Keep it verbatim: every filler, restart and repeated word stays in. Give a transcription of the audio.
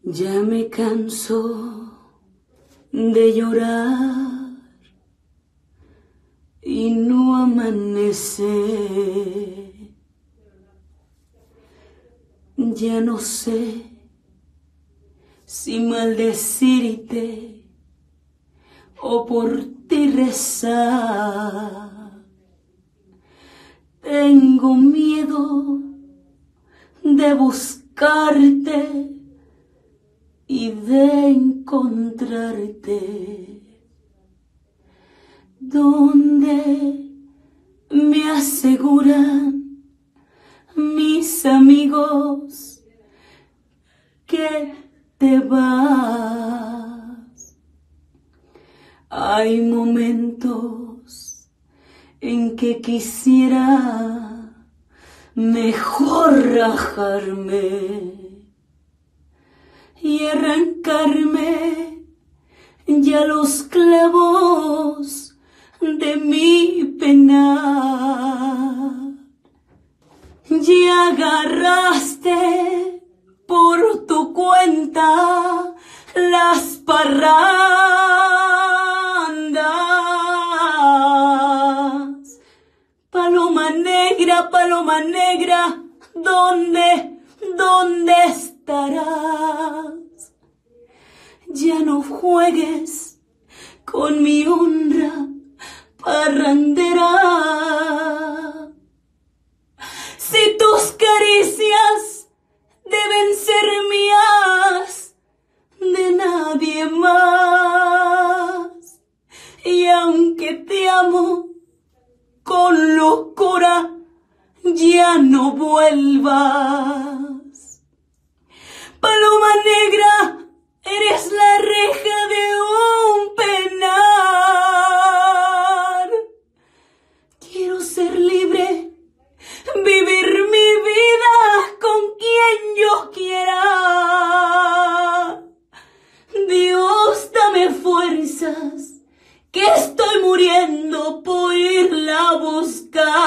Ya me canso de llorar y no amanece. Ya no sé si maldecirte o por ti rezar. Tengo miedo de buscarte y de encontrarte donde me aseguran mis amigos que te vas. Hay momentos en que quisiera mejor rajarme y arrancarme ya los clavos de mi pena. Ya agarraste por tu cuenta las parrandas. Paloma negra, paloma negra, ¿dónde, dónde estarás? Ya no juegues con mi honra parrandera. Si tus caricias deben ser mías, de nadie más. Y aunque te amo con locura, ya no vuelvas. Paloma negra, eres la reja de un penar. Quiero ser libre, vivir mi vida con quien yo quiera. Dios, dame fuerzas, que estoy muriendo por irla a buscar.